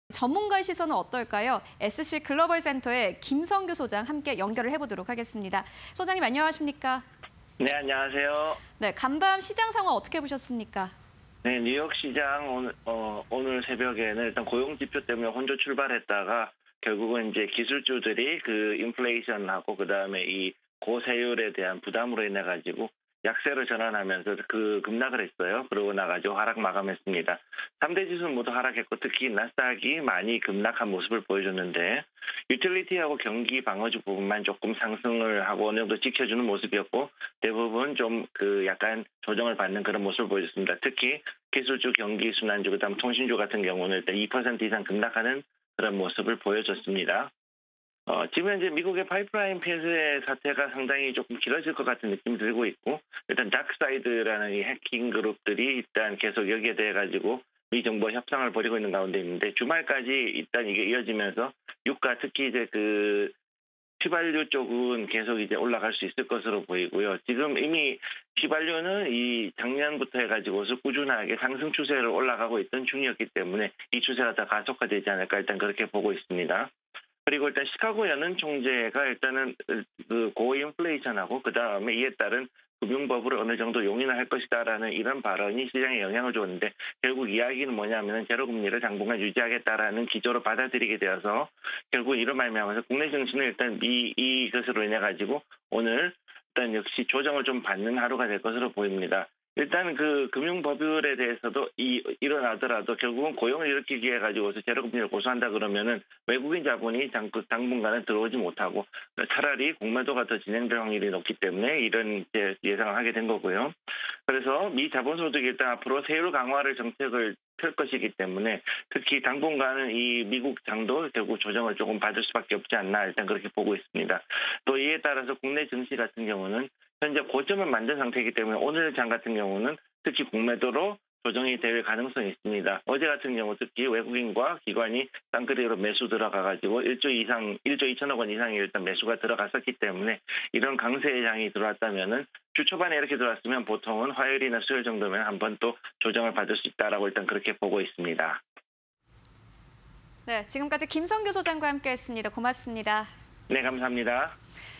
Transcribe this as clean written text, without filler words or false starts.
전문가의 시선은 어떨까요? SC 글로벌 센터의 김성규 소장 함께 연결을 해보도록 하겠습니다. 소장님 안녕하십니까? 네, 안녕하세요. 네, 간밤 시장 상황 어떻게 보셨습니까? 네, 뉴욕 시장 오늘 새벽에는 일단 고용 지표 때문에 혼조 출발했다가 결국은 이제 기술주들이 그 인플레이션하고 그다음에 이 고세율에 대한 부담으로 인해 가지고 약세로 전환하면서 그 급락을 했어요. 그러고 나가지고 하락 마감했습니다. 3대 지수는 모두 하락했고 특히 나스닥이 많이 급락한 모습을 보여줬는데 유틸리티하고 경기 방어주 부분만 조금 상승을 하고 어느 정도 지켜주는 모습이었고 대부분 좀 그 약간 조정을 받는 그런 모습을 보여줬습니다. 특히 기술주, 경기, 순환주, 그다음 통신주 같은 경우는 일단 2% 이상 급락하는 그런 모습을 보여줬습니다. 지금 현재 미국의 파이프라인 폐쇄 사태가 상당히 조금 길어질 것 같은 느낌이 들고 있고 일단 다크사이드라는 이 해킹 그룹들이 일단 계속 여기에 대해 가지고 미 정부와 협상을 벌이고 있는 가운데 있는데 주말까지 일단 이게 이어지면서 유가 특히 이제 그 휘발유 쪽은 계속 이제 올라갈 수 있을 것으로 보이고요. 지금 이미 휘발유는 이 작년부터 해가지고서 꾸준하게 상승 추세로 올라가고 있던 중이었기 때문에 이 추세가 더 가속화되지 않을까 일단 그렇게 보고 있습니다. 그리고 일단 시카고 연은 총재가 일단은 그 고인플레이션하고 그 다음에 이에 따른 금융버블을 어느 정도 용인을 할 것이다라는 이런 발언이 시장에 영향을 줬는데 결국 이야기는 뭐냐면은 제로금리를 당분간 유지하겠다라는 기조로 받아들이게 되어서 결국 이런 말미암아서 국내 증시는 일단 이것으로 인해 가지고 오늘 일단 역시 조정을 좀 받는 하루가 될 것으로 보입니다. 일단 그 금융법률에 대해서도 일어나더라도 결국은 고용을 일으키기 위해 가지고서 제로금리를 고수한다 그러면은 외국인 자본이 당분간은 들어오지 못하고 차라리 공매도가 더 진행될 확률이 높기 때문에 이런 예상을 하게 된 거고요. 그래서 미 자본소득이 일단 앞으로 세율 강화를 정책을 펼 것이기 때문에 특히 당분간은 이 미국 장도 결국 조정을 조금 받을 수밖에 없지 않나 일단 그렇게 보고 있습니다. 또 이에 따라서 국내 증시 같은 경우는 현재 고점을 만든 상태이기 때문에 오늘 장 같은 경우는 특히 공매도로 조정이 될 가능성이 있습니다. 어제 같은 경우 특히 외국인과 기관이 쌍끌이로 매수 들어가가지고 1조 2천억 원 이상의 일단 매수가 들어갔었기 때문에 이런 강세의 장이 들어왔다면은 주 초반에 이렇게 들어왔으면 보통은 화요일이나 수요일 정도면 한번 또 조정을 받을 수 있다라고 일단 그렇게 보고 있습니다. 네, 지금까지 김성규 소장과 함께했습니다. 고맙습니다. 네, 감사합니다.